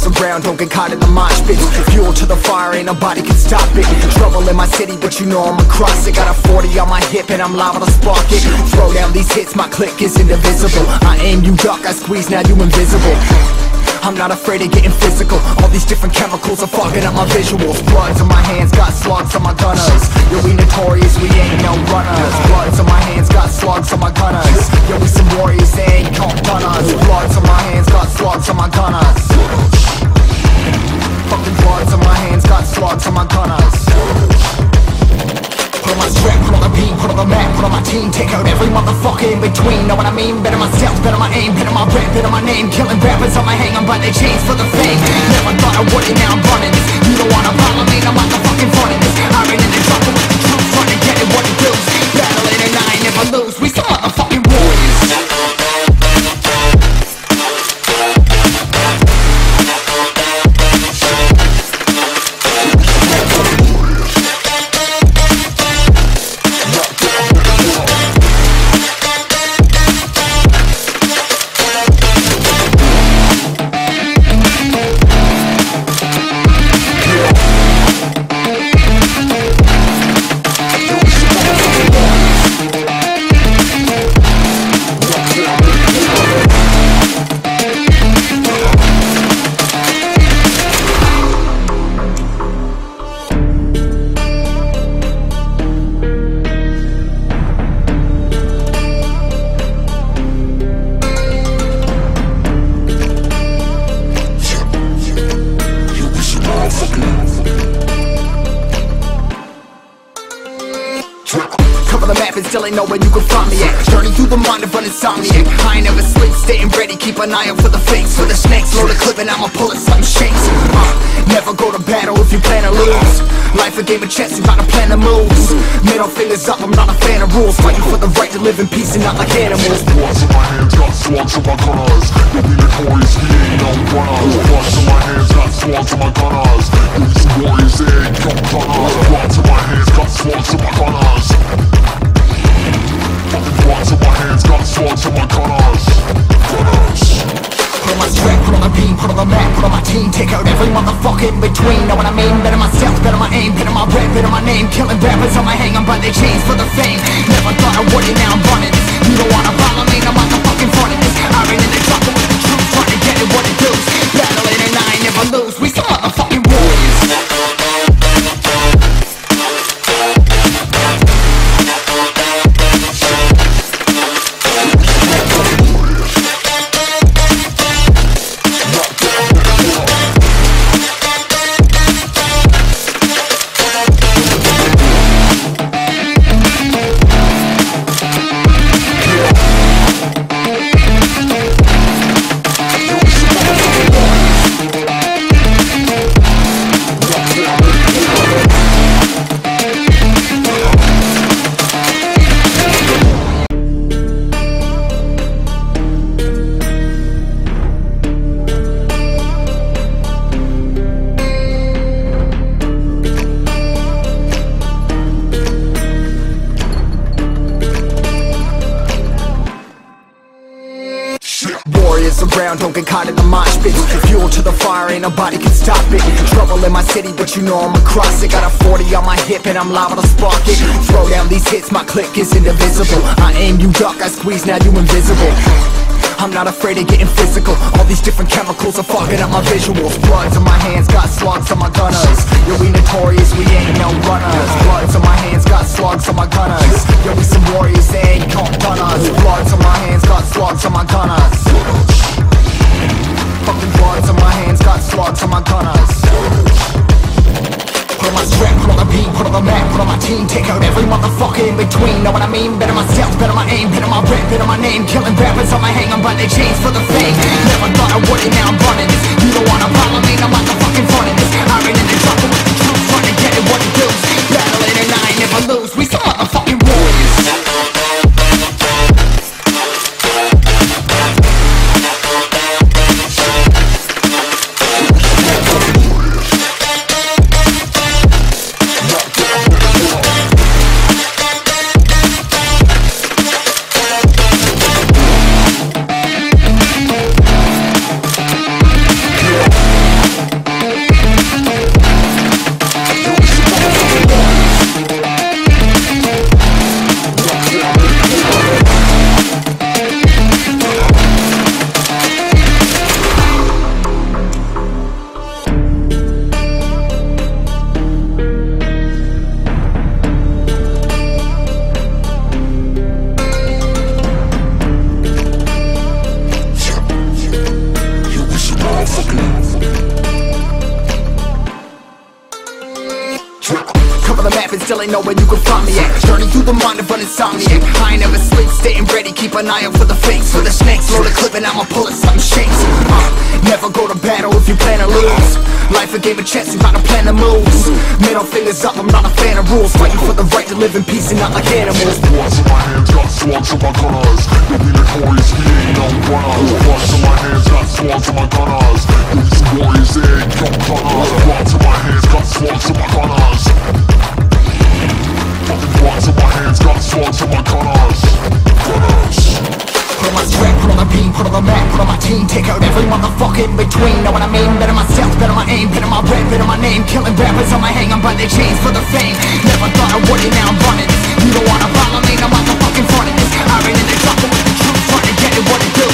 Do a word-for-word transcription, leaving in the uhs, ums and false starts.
around, don't get caught in the mosh pit. Fuel to the fire, ain't nobody can stop it. Trouble in my city, but you know I'm across it. Got a forty on my hip and I'm liable to spark it. Throw down these hits, my click is indivisible. I aim, you duck, I squeeze, now you invisible. I'm not afraid of getting physical. All these different chemicals are fogging up my visuals. Bloods on my hands, got slugs on my gunners. Yo, we notorious, we ain't no runners. Bloods on my hands, got slugs on my gunners. Yo, we some warriors, they ain't called gunners. Bloods on my hands, got slugs on my gunners. Fucking bloods on my hands, got slugs on my gunners. Put on my strap, put on the beam, put on the map, put on my team. Take out every motherfucker in between. Know what I mean? Better myself, better my aim, better my rap, better my name. Killing rappers on my hang on by their chains for the fame. Never thought I would it, now I'm running this. You don't wanna follow me, I'm out the fucking front of this. I ran in the trouble with the truth, trying to get it what it does. Battling and I ain't never lose, we some motherfucking warriors. Cover the map and still ain't know where you can find me at. Journey through the mind of an insomniac. I ain't never sleep, staying ready, keep an eye out for the fakes. For the snakes, load a clip and I'ma pull it, something shakes. uh, Never go to battle if you plan to lose. Life a game of chess, you gotta plan the moves. Middle fingers up, I'm not a fan of rules. Fighting for the right to live in peace and not like animals. Bloods in my hands, got slugs on my gunners. You'll be notorious, we ain't no runners. Bloods in my hands, got slugs on my gunners. You'll be some warriors, they ain't no gunners. Bloods in my hands, got slugs on my gunners. Fucking bloods in my hands, got slugs on my gunners. Gunners. Put on my strap, put on the beam, put on the map, put on my team. Take out every motherfucker in between. Know what I mean? Better myself, better my aim, better my rap, better my name. Killing rappers on my hang on by their chains for the fame. Never thought I would it, now I'm running this. You don't wanna follow me, I'm out the fucking front of this. I ran in the trouble with the truth, trying to get it what it does. Battling and I ain't never lose, we some motherfucking warriors. Warriors around, don't get caught in the mosh pit. Fuel to the fire, ain't nobody can stop it. Trouble in my city, but you know I'm across it. Got a forty on my hip and I'm liable to spark it. Throw down these hits, my click is indivisible. I aim, you duck, I squeeze, now you invisible. I'm not afraid of getting physical. All these different chemicals are fogging up my visuals. Bloods on my hands, got slugs on my gunners. Yo, we notorious, we ain't no runners. Bloods on my hands, got slugs on my gunners. Yo, we some warriors, they ain't called gunners. Bloods on my hands, got slugs on my gunners. Fucking bloods on my hands, got slugs on my gunners. Put on my strap, put on the beam, put on the map, put on my team. Take out every motherfucker in between. Know what I mean? Better myself, better my aim, better my rap, better my name. Killing rappers on my hang on by their chains for the fame. Never thought I would it, now I'm running this. You don't wanna follow me, I'm out the fucking front of this. I ran in the trouble with the truth, trying to get it what it does. Battling and I ain't never lose, we some motherfucking warriors. still ain't know where you can find me at. Journey through the mind of an insomniac. I ain't never sleep, staying ready, keep an eye out for the fakes, for the snakes. Load a clip and I'ma pull it, something shakes. uh, Never go to battle if you plan to lose. Life a game of chess, you gotta plan the moves. Middle fingers up, I'm not a fan of rules. Fighting for the right to live in peace and not like animals. Swords in my hands, got swords in my gunners. You'll be notorious, we ain't no runners. Swords in my hands, got swords in my gunners. These warriors, they ain't no gunners. Swords in my hands, got swords in my gunners. Fucking swords in my hands, got swords in my gunners. Gunners. Put on my strap, put on the beam, put on the map, put on my team. Take out every motherfucker in between. Know what I mean? Better myself, better my aim, better my rap, better my name. Killing rappers on my hang, I'm by their chains for the fame. Never thought I would it, now I'm running this. You don't wanna follow me, no motherfucking front of this. I ran in the jungle with the truth, trying to get it what it do.